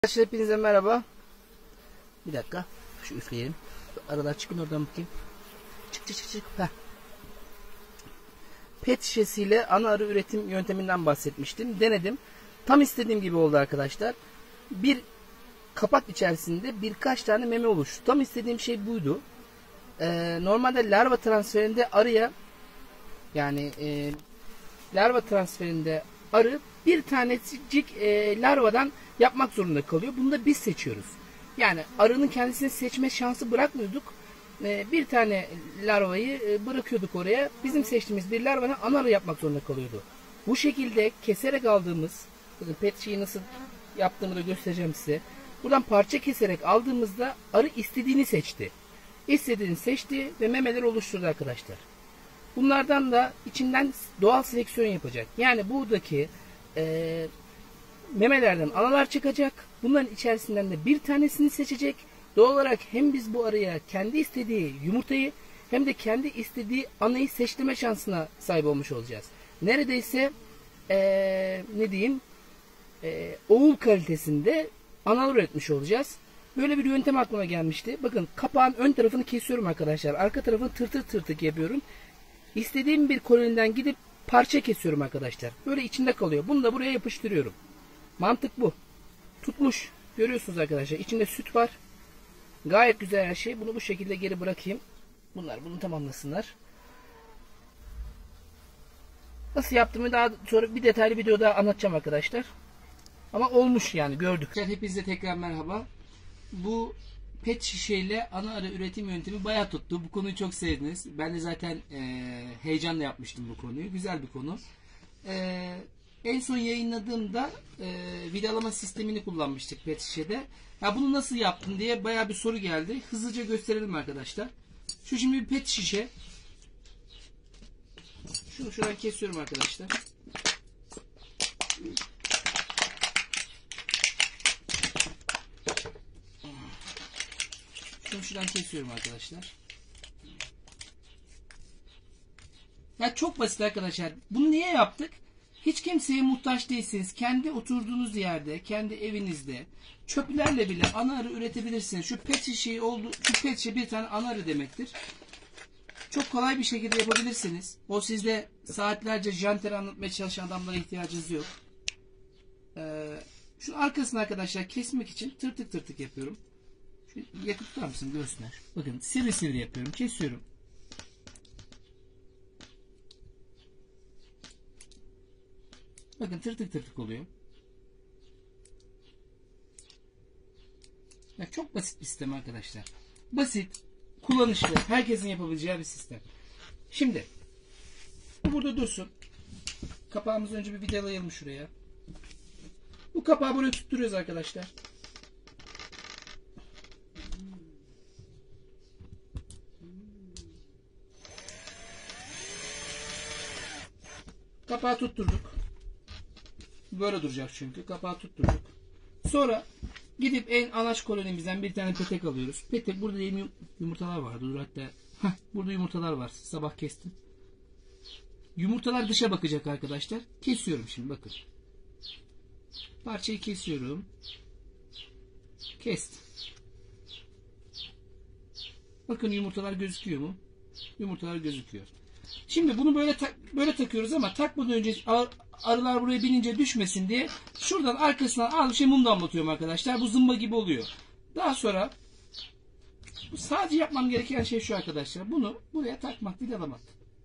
Arkadaşlar hepinize merhaba. Bir dakika. Şu üfleyelim. Aralar çıkın oradan bakayım. Çık. Heh. Pet şişesiyle ana arı üretim yönteminden bahsetmiştim. Denedim. Tam istediğim gibi oldu arkadaşlar. Bir kapak içerisinde birkaç tane meme oluştu. Tam istediğim şey buydu. Normalde larva transferinde arıya larva transferinde arı bir tanecik larvadan yapmak zorunda kalıyor. Bunu da biz seçiyoruz. Yani arının kendisini seçme şansı bırakmıyorduk. Bir tane larvayı bırakıyorduk oraya. Bizim seçtiğimiz bir larvadan ana arı yapmak zorunda kalıyordu. Bu şekilde keserek aldığımız, pet şeyi nasıl yaptığımı da göstereceğim size. Buradan parça keserek aldığımızda arı istediğini seçti. İstediğini seçti ve memeler oluşturdu arkadaşlar. Bunlardan da içinden doğal seleksiyon yapacak. Yani buradaki memelerden analar çıkacak. Bunların içerisinden de bir tanesini seçecek. Doğal olarak hem biz bu arıya kendi istediği yumurtayı hem de kendi istediği anayı seçtirme şansına sahip olmuş olacağız. Neredeyse oğul kalitesinde analar üretmiş olacağız. Böyle bir yöntem aklıma gelmişti. Bakın kapağın ön tarafını kesiyorum arkadaşlar. Arka tarafını tırtık yapıyorum. İstediğim bir koloniden gidip parça kesiyorum arkadaşlar. Böyle içinde kalıyor. Bunu da buraya yapıştırıyorum. Mantık bu. Tutmuş. Görüyorsunuz arkadaşlar. İçinde süt var. Gayet güzel her şey. Bunu bu şekilde geri bırakayım. Bunlar bunu tamamlasınlar. Nasıl yaptığımı daha sonra bir detaylı videoda anlatacağım arkadaşlar. Ama olmuş yani gördük. Hepinize tekrar merhaba. Bu pet şişeyle ana arı üretim yöntemi bayağı tuttu. Bu konuyu çok sevdiniz. Ben de zaten heyecanla yapmıştım bu konuyu. Güzel bir konu. En son yayınladığımda vidalama sistemini kullanmıştık pet şişede. Ya bunu nasıl yaptın diye bayağı bir soru geldi. Hızlıca gösterelim arkadaşlar. Şu şimdi bir pet şişe. Şunu şuradan kesiyorum arkadaşlar. Şunu şuradan kesiyorum arkadaşlar. Ya çok basit arkadaşlar. Bunu niye yaptık? Hiç kimseye muhtaç değilsiniz. Kendi oturduğunuz yerde, kendi evinizde çöplerle bile ana arı üretebilirsiniz. Şu pet şişe bir tane ana arı demektir. Çok kolay bir şekilde yapabilirsiniz. O sizde saatlerce janter anlatmaya çalışan adamlara ihtiyacınız yok. Şu arkasını arkadaşlar kesmek için tırtık yapıyorum. Yakıp tutar mısın göğsüne? Bakın sivri yapıyorum. Kesiyorum. Bakın tırtık oluyor. Ya çok basit bir sistem arkadaşlar. Basit, kullanışlı, herkesin yapabileceği bir sistem. Şimdi bu burada dursun. Kapağımızı önce bir vidalayalım şuraya. Bu kapağı buraya tutturuyoruz arkadaşlar. Kapağı tutturduk. Böyle duracak çünkü. Kapağı tutturduk. Sonra gidip en anaç kolonimizden bir tane petek alıyoruz. Petek burada yumurtalar var. Dur hatta. Burada yumurtalar var. Sabah kestim. Yumurtalar dışa bakacak arkadaşlar. Kesiyorum şimdi bakın. Parçayı kesiyorum. Kestim. Bakın yumurtalar gözüküyor mu? Yumurtalar gözüküyor. Şimdi bunu böyle takıyoruz ama takmadan önce arılar buraya binince düşmesin diye şuradan arkasından az bir şey mum damlatıyorum arkadaşlar. Bu zımba gibi oluyor. Daha sonra sadece yapmam gereken şey şu arkadaşlar. Bunu buraya takmak, vidalamak.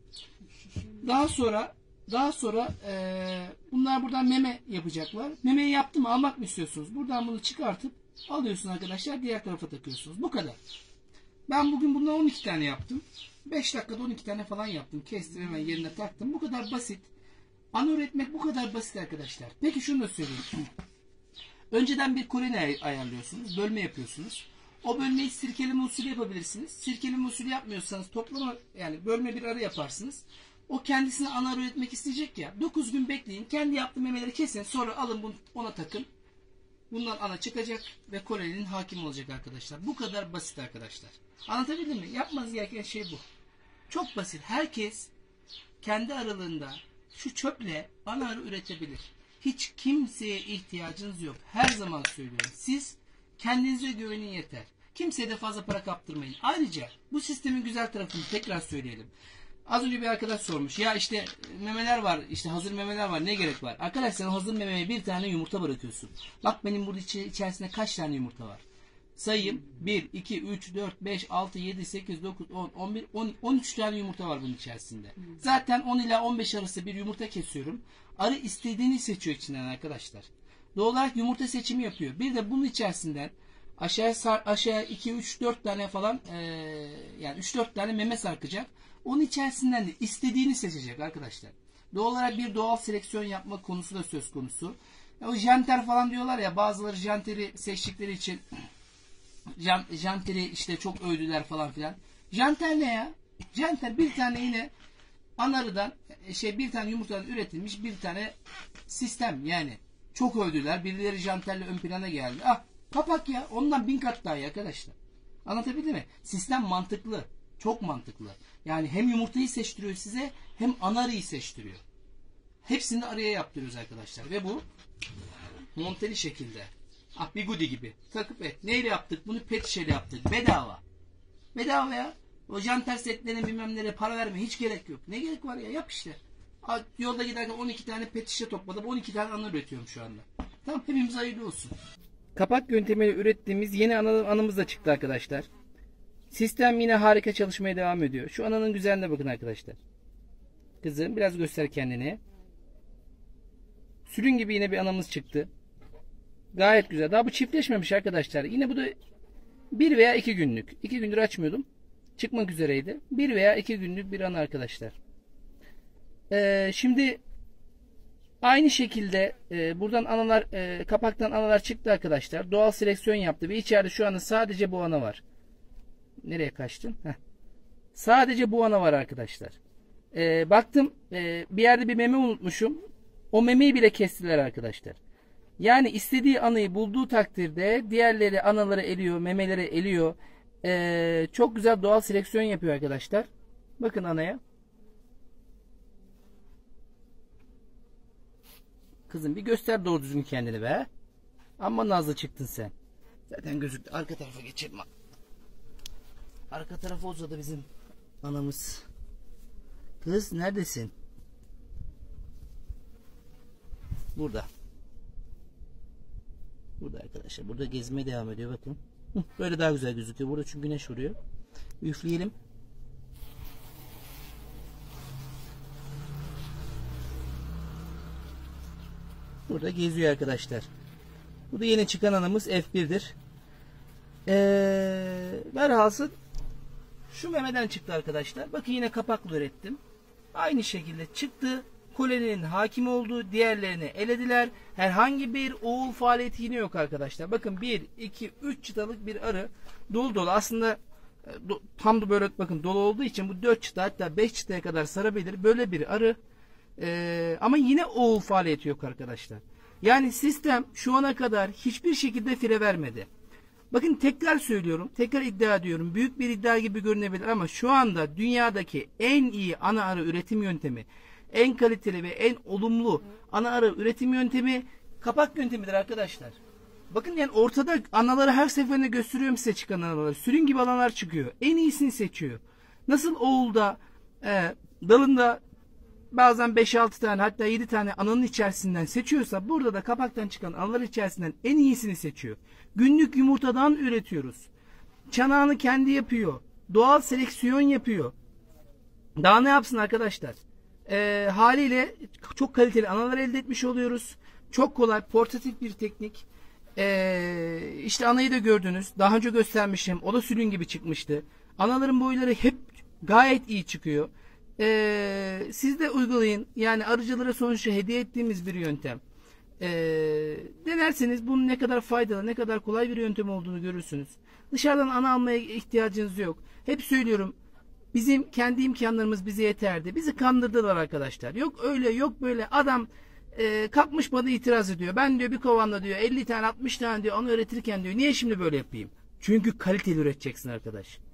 Daha sonra bunlar buradan meme yapacaklar. Memeyi yaptım mı almak mı istiyorsunuz? Buradan bunu çıkartıp alıyorsun arkadaşlar. Diğer tarafa takıyorsunuz. Bu kadar. Ben bugün bundan 12 tane yaptım. 5 dakikada 12 tane falan yaptım. Kestim hemen yerine taktım. Bu kadar basit. Ana üretmek bu kadar basit arkadaşlar. Peki şunu da söyleyeyim. Önceden bir koloni ayarlıyorsunuz. Bölme yapıyorsunuz. O bölmeyi sirkeleme usulü yapabilirsiniz. Sirkeleme usulü yapmıyorsanız toplama yani bölme bir arı yaparsınız. O kendisine ana arı üretmek isteyecek ya. 9 gün bekleyin. Kendi yaptığı memeleri kesin. Sonra alın bunu ona takın. Bundan ana çıkacak ve koloninin hakim olacak arkadaşlar. Bu kadar basit arkadaşlar. Anlatabildim mi? Yapmanız gereken şey bu. Çok basit. Herkes kendi aralığında şu çöple ana arı üretebilir. Hiç kimseye ihtiyacınız yok. Her zaman söylüyorum. Siz kendinize güvenin yeter. Kimseye de fazla para kaptırmayın. Ayrıca bu sistemin güzel tarafını tekrar söyleyelim. Az önce bir arkadaş sormuş. Ya işte memeler var, işte hazır memeler var. Ne gerek var? Arkadaşlar hazır memeye bir tane yumurta bırakıyorsun. Bak benim burada içerisinde kaç tane yumurta var? Sayayım. 1, 2, 3, 4, 5, 6, 7, 8, 9, 10, 11, 13 tane yumurta var bunun içerisinde. Zaten 10 ila 15 arası bir yumurta kesiyorum. Arı istediğini seçiyor içinden arkadaşlar. Doğal olarak yumurta seçimi yapıyor. Bir de bunun içerisinden aşağıya 2, 3, 4 tane falan yani 3-4 tane meme sarkacak. Onun içerisinden de istediğini seçecek arkadaşlar. Doğal olarak bir doğal seleksiyon yapma konusu da söz konusu. Ya o janter falan diyorlar ya, bazıları janteri seçtikleri için janteri işte çok övdüler falan filan. Janter ne ya? Janter bir tane yine anarıdan bir tane yumurtadan üretilmiş bir tane sistem yani. Çok övdüler. Birileri janterle ön plana geldi. Ah kapak ya. Ondan 1000 kat daha iyi arkadaşlar. Anlatabildim mi? Sistem mantıklı. Çok mantıklı. Yani hem yumurtayı seçtiriyor size hem anarıyı seçtiriyor. Hepsini de araya yaptırıyoruz arkadaşlar. Ve bu monteli şekilde. Ah bigudi gibi. Takıp et. Neyle yaptık? Bunu pet şişeyle yaptık. Bedava. Bedava ya. O janter setlerine bilmem nereye para verme. Hiç gerek yok. Ne gerek var ya? Yap işte. Yolda giderken 12 tane pet şişe topladım. 12 tane anı üretiyorum şu anda. Tamam, hepimiz hayırlı olsun. Kapak yöntemiyle ürettiğimiz yeni anımız da çıktı arkadaşlar. Sistem yine harika çalışmaya devam ediyor. Şu ananın güzelliğine bakın arkadaşlar. Kızım biraz göster kendini. Sülün gibi yine bir anamız çıktı. Gayet güzel. Daha bu çiftleşmemiş arkadaşlar. Yine bu da 1 veya 2 günlük. 2 gündür açmıyordum. Çıkmak üzereydi. 1 veya 2 günlük bir ana arkadaşlar. Şimdi aynı şekilde buradan analar kapaktan analar çıktı arkadaşlar. Doğal seleksiyon yaptı ve içeride şu anda sadece bu ana var. Nereye kaçtın? Heh. Sadece bu ana var arkadaşlar. Baktım bir yerde bir meme unutmuşum. O memeyi bile kestiler arkadaşlar. Yani istediği anayı bulduğu takdirde diğerleri anaları eliyor, memeleri eliyor. Çok güzel doğal seleksiyon yapıyor arkadaşlar. Bakın anaya. Kızım bir göster doğru düzgün kendini be. Amma nazlı çıktın sen. Zaten gözüktü. Arka tarafa geçelim. Arka tarafa uzadı bizim anamız. Kız neredesin? Burada. Burada arkadaşlar. Burada gezmeye devam ediyor bakın. Böyle daha güzel gözüküyor. Burada çünkü güneş vuruyor. Üfleyelim. Burada geziyor arkadaşlar. Bu da yeni çıkan anamız F1'dir. Velhasıl şu memeden çıktı arkadaşlar. Bakın yine kapaklı ürettim. Aynı şekilde çıktı. Koloninin hakim olduğu, diğerlerini elediler. Herhangi bir oğul faaliyeti yine yok arkadaşlar. Bakın 1, 2, 3 çıtalık bir arı dolu dolu. Aslında tam da böyle bakın dolu olduğu için bu 4 çıta hatta 5 çıtaya kadar sarabilir. Böyle bir arı. Ama yine oğul faaliyeti yok arkadaşlar. Yani sistem şu ana kadar hiçbir şekilde fire vermedi. Bakın tekrar söylüyorum, tekrar iddia ediyorum. Büyük bir iddia gibi görünebilir ama şu anda dünyadaki en iyi ana arı üretim yöntemi, en kaliteli ve en olumlu ana arı üretim yöntemi kapak yöntemidir arkadaşlar. Bakın yani ortada anaları her seferinde gösteriyorum size çıkan anaları. Sürün gibi analar çıkıyor. En iyisini seçiyor. Nasıl oğulda, dalında bazen 5-6 tane hatta 7 tane ananın içerisinden seçiyorsa burada da kapaktan çıkan analar içerisinden en iyisini seçiyor. Günlük yumurtadan üretiyoruz. Çanağını kendi yapıyor. Doğal seleksiyon yapıyor. Daha ne yapsın arkadaşlar? Haliyle çok kaliteli analar elde etmiş oluyoruz. Çok kolay, portatif bir teknik. İşte anayı da gördünüz. Daha önce göstermişim. O da sülün gibi çıkmıştı. Anaların boyları hep gayet iyi çıkıyor. Siz de uygulayın. Yani arıcılara sonuçta hediye ettiğimiz bir yöntem. Denerseniz bunun ne kadar faydalı, ne kadar kolay bir yöntem olduğunu görürsünüz. Dışarıdan ana almaya ihtiyacınız yok. Hep söylüyorum. Bizim kendi imkanlarımız bize yeterdi. Bizi kandırdılar arkadaşlar. Yok öyle, yok böyle. Adam kalkmış bana itiraz ediyor. Ben diyor bir kovanla diyor 50 tane 60 tane diyor onu üretirken diyor. Niye şimdi böyle yapayım? Çünkü kaliteli üreteceksin arkadaş.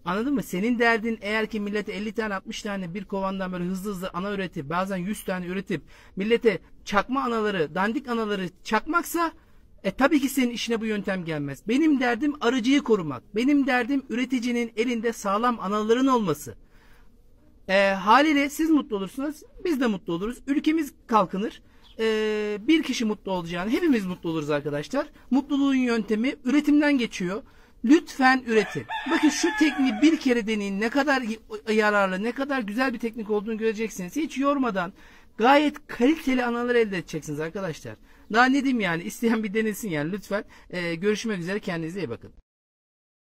Anladın mı? Senin derdin eğer ki millete 50 tane 60 tane bir kovandan böyle hızlı hızlı ana üretip bazen 100 tane üretip millete çakma anaları, dandik anaları çakmaksa tabii ki senin işine bu yöntem gelmez. Benim derdim arıcıyı korumak. Benim derdim üreticinin elinde sağlam anaların olması. Haliyle siz mutlu olursunuz, biz de mutlu oluruz. Ülkemiz kalkınır. Bir kişi mutlu olacağını hepimiz mutlu oluruz arkadaşlar. Mutluluğun yöntemi üretimden geçiyor. Lütfen üretin. Bakın şu tekniği bir kere deneyin. Ne kadar yararlı, ne kadar güzel bir teknik olduğunu göreceksiniz. Hiç yormadan gayet kaliteli analar elde edeceksiniz arkadaşlar. Daha ne diyeyim yani, isteyen bir denesin yani lütfen. Görüşmek üzere, kendinize iyi bakın.